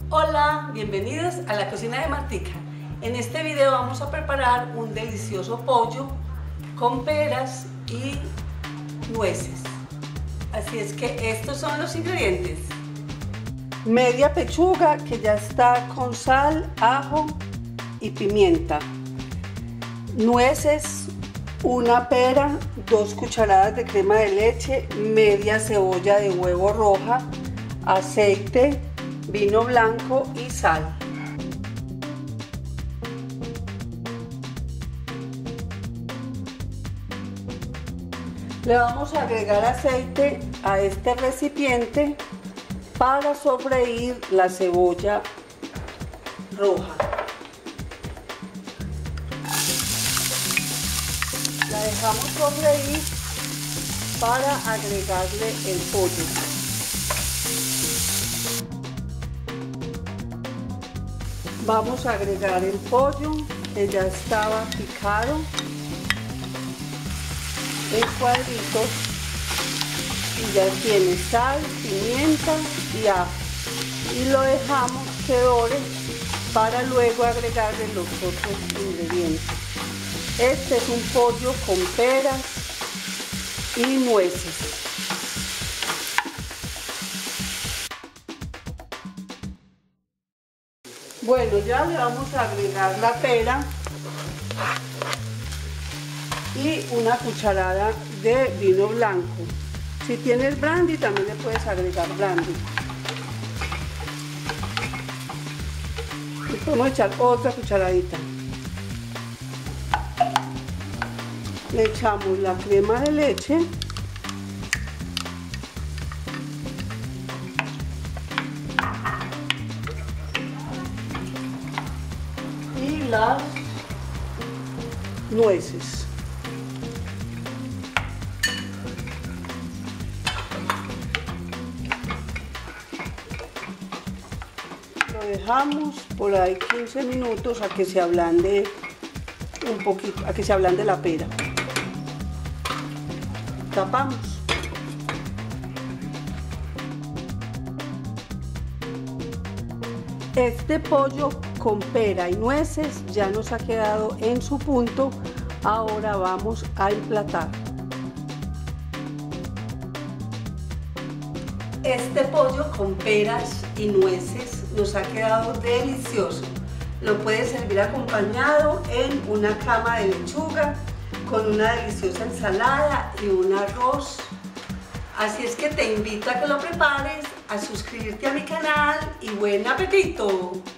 Hola, bienvenidos a la cocina de Martica. En este video vamos a preparar un delicioso pollo con peras y nueces. Así es que estos son los ingredientes. Media pechuga que ya está con sal, ajo y pimienta. Nueces, una pera, 2 cucharadas de crema de leche, media cebolla de huevo roja, aceite, vino blanco y sal. Le vamos a agregar aceite a este recipiente para sofreír la cebolla roja. La dejamos sofreír para agregarle el pollo. Vamos a agregar el pollo que ya estaba picado en cuadritos y ya tiene sal, pimienta y ajo, y lo dejamos que dore para luego agregarle los otros ingredientes. Este es un pollo con peras y nueces. Bueno, ya le vamos a agregar la pera y una cucharada de vino blanco. Si tienes brandy, también le puedes agregar brandy. Y podemos echar otra cucharadita. Le echamos la crema de leche. Y las nueces. Lo dejamos por ahí 15 minutos a que se ablande un poquito, a que se ablande la pera. Tapamos. Este pollo con pera y nueces ya nos ha quedado en su punto. Ahora vamos a emplatar. Este pollo con peras y nueces nos ha quedado delicioso. Lo puedes servir acompañado en una cama de lechuga, con una deliciosa ensalada y un arroz. Así es que te invito a que lo prepares, a suscribirte a mi canal y buen apetito.